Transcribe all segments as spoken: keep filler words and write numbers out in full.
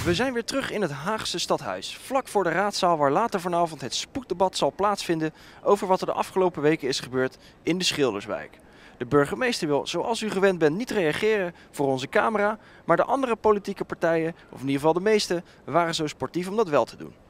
We zijn weer terug in het Haagse stadhuis, vlak voor de raadzaal waar later vanavond het spoeddebat zal plaatsvinden over wat er de afgelopen weken is gebeurd in de Schilderswijk. De burgemeester wil, zoals u gewend bent, niet reageren voor onze camera, maar de andere politieke partijen, of in ieder geval de meeste, waren zo sportief om dat wel te doen.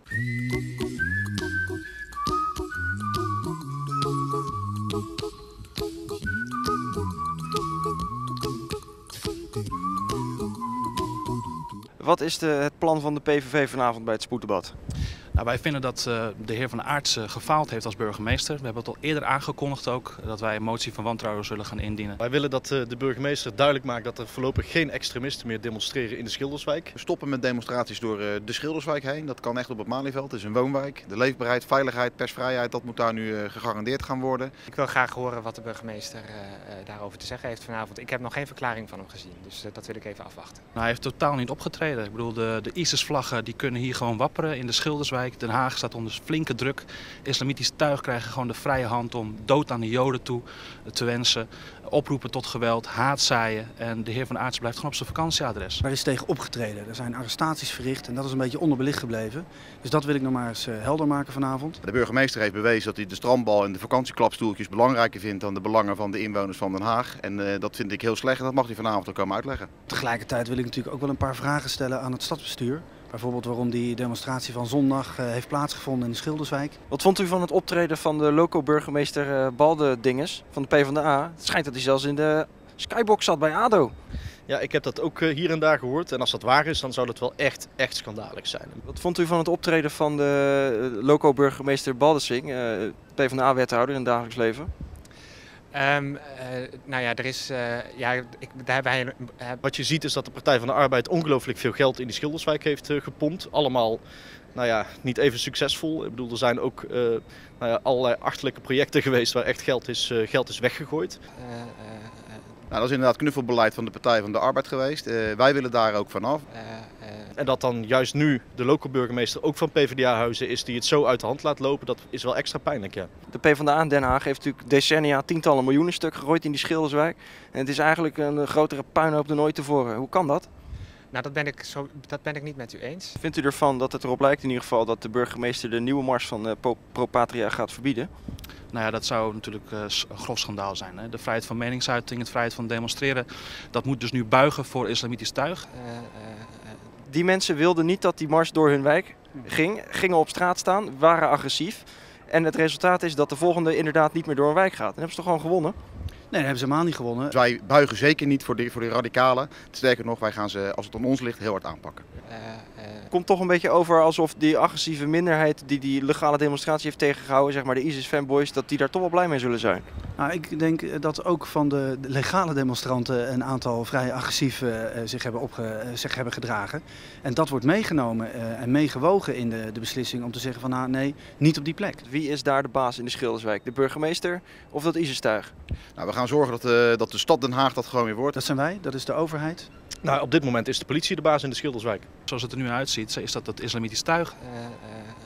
Wat is de, het plan van de P V V vanavond bij het spoeddebat? Nou, wij vinden dat uh, de heer Van Aartsen gefaald heeft als burgemeester. We hebben het al eerder aangekondigd ook dat wij een motie van wantrouwen zullen gaan indienen. Wij willen dat uh, de burgemeester duidelijk maakt dat er voorlopig geen extremisten meer demonstreren in de Schilderswijk. We stoppen met demonstraties door uh, de Schilderswijk heen. Dat kan echt op het Malieveld. Het is een woonwijk. De leefbaarheid, veiligheid, persvrijheid, dat moet daar nu uh, gegarandeerd gaan worden. Ik wil graag horen wat de burgemeester uh, uh, daarover te zeggen heeft vanavond. Ik heb nog geen verklaring van hem gezien, dus uh, dat wil ik even afwachten. Nou, hij heeft totaal niet opgetreden. Ik bedoel, de, de ISIS-vlaggen die kunnen hier gewoon wapperen in de Schilderswijk. Den Haag staat onder flinke druk. Islamitische tuig krijgen gewoon de vrije hand om dood aan de Joden toe te wensen. Oproepen tot geweld, haat zaaien. En de heer Van Aartsen blijft gewoon op zijn vakantieadres. Er is tegen opgetreden. Er zijn arrestaties verricht en dat is een beetje onderbelicht gebleven. Dus dat wil ik nog maar eens uh, helder maken vanavond. De burgemeester heeft bewezen dat hij de strandbal en de vakantieklapstoeltjes belangrijker vindt dan de belangen van de inwoners van Den Haag. En uh, dat vind ik heel slecht en dat mag hij vanavond ook komen uitleggen. Tegelijkertijd wil ik natuurlijk ook wel een paar vragen stellen aan het stadsbestuur. Bijvoorbeeld waarom die demonstratie van zondag uh, heeft plaatsgevonden in de Schilderswijk. Wat vond u van het optreden van de loco-burgemeester uh, Balde Dinges van de PvdA? Het schijnt dat hij zelfs in de skybox zat bij ADO. Ja, ik heb dat ook uh, hier en daar gehoord. En als dat waar is, dan zou dat wel echt, echt schandalig zijn. Wat vond u van het optreden van de uh, loco-burgemeester Baldesing, uh, PvdA-wethouder in het dagelijks leven? Um, uh, nou ja, er is. Uh, ja, ik, daar hebben wij, uh, Wat je ziet is dat de Partij van de Arbeid ongelooflijk veel geld in die Schilderswijk heeft uh, gepompt. Allemaal nou ja, niet even succesvol. Ik bedoel, er zijn ook uh, nou ja, allerlei achterlijke projecten geweest waar echt geld is, uh, geld is weggegooid. uh, uh, Nou, dat is inderdaad knuffelbeleid van de Partij van de Arbeid geweest. Uh, wij willen daar ook vanaf. uh, uh, En dat dan juist nu de lokale burgemeester ook van PvdA-huizen is die het zo uit de hand laat lopen, dat is wel extra pijnlijk, ja. De PvdA in Den Haag heeft natuurlijk decennia tientallen miljoenen stuk gegooid in die Schilderswijk. En het is eigenlijk een grotere puinhoop dan ooit tevoren. Hoe kan dat? nou, dat ben, ik zo, dat ben ik niet met u eens. Vindt u ervan dat het erop lijkt in ieder geval dat de burgemeester de nieuwe mars van uh, Pro Patria gaat verbieden? Nou ja, dat zou natuurlijk uh, een grof schandaal zijn. Hè? De vrijheid van meningsuiting, het vrijheid van demonstreren, dat moet dus nu buigen voor islamitisch tuig. Uh, uh, uh, Die mensen wilden niet dat die mars door hun wijk ging, gingen op straat staan, waren agressief. En het resultaat is dat de volgende inderdaad niet meer door een wijk gaat. En hebben ze toch gewoon gewonnen? Nee, dat hebben ze helemaal niet gewonnen. Dus wij buigen zeker niet voor de, voor de radicalen. Sterker nog, wij gaan ze, als het aan ons ligt, heel hard aanpakken. uh, uh, Het komt toch een beetje over alsof die agressieve minderheid die die legale demonstratie heeft tegengehouden, zeg maar de ISIS-fanboys, dat die daar toch wel blij mee zullen zijn. Nou, ik denk dat ook van de legale demonstranten een aantal vrij agressief uh, zich, hebben opge, uh, zich hebben gedragen. En dat wordt meegenomen uh, en meegewogen in de, de beslissing om te zeggen van nou nee, niet op die plek. Wie is daar de baas in de Schilderswijk? De burgemeester of dat ISIS-tuig? Nou, we gaan zorgen dat, uh, dat de stad Den Haag dat gewoon weer wordt. Dat zijn wij, dat is de overheid. Nou, op dit moment is de politie de baas in de Schilderswijk. Zoals het er nu uitziet, is dat het islamitisch tuig. uh, uh,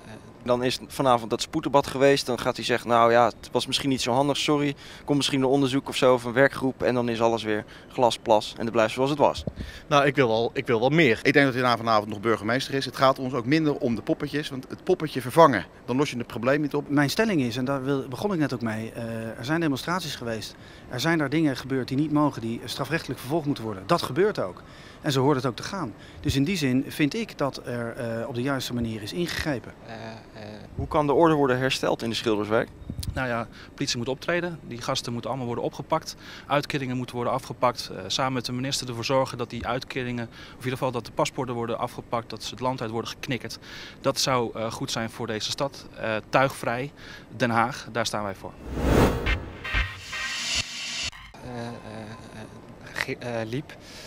Dan is vanavond dat spoeddebat geweest. Dan gaat hij zeggen, nou ja, het was misschien niet zo handig, sorry. Komt misschien een onderzoek of zo, of een werkgroep. En dan is alles weer glas, plas en het blijft zoals het was. Nou, ik wil wel, ik wil wel meer. Ik denk dat hij na vanavond nog burgemeester is. Het gaat ons ook minder om de poppetjes, want het poppetje vervangen, dan los je het probleem niet op. Mijn stelling is, en daar wil, begon ik net ook mee, uh, er zijn demonstraties geweest. Er zijn daar dingen gebeurd die niet mogen, die strafrechtelijk vervolgd moeten worden. Dat gebeurt ook. En zo hoort het ook te gaan. Dus in die zin vind ik dat er uh, op de juiste manier is ingegrepen. uh, uh, Hoe kan de orde worden hersteld in de Schilderswijk? Nou ja, politie moet optreden. Die gasten moeten allemaal worden opgepakt. Uitkeringen moeten worden afgepakt. Uh, samen met de minister ervoor zorgen dat die uitkeringen, of in ieder geval dat de paspoorten worden afgepakt, dat ze het land uit worden geknikkerd. Dat zou uh, goed zijn voor deze stad. Uh, tuigvrij, Den Haag, daar staan wij voor. uh, uh, uh, uh, Liep.